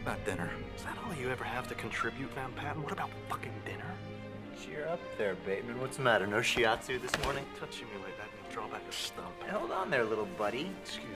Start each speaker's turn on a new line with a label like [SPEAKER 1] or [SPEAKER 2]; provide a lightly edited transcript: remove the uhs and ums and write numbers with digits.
[SPEAKER 1] about dinner?
[SPEAKER 2] Is that all you ever have to contribute, Van Patten? What about fucking dinner?
[SPEAKER 3] Cheer up there, Bateman. What's the matter? No shiatsu this morning?
[SPEAKER 2] Touching me like that and draw back a stump.
[SPEAKER 3] Hold on there, little buddy.
[SPEAKER 2] Excuse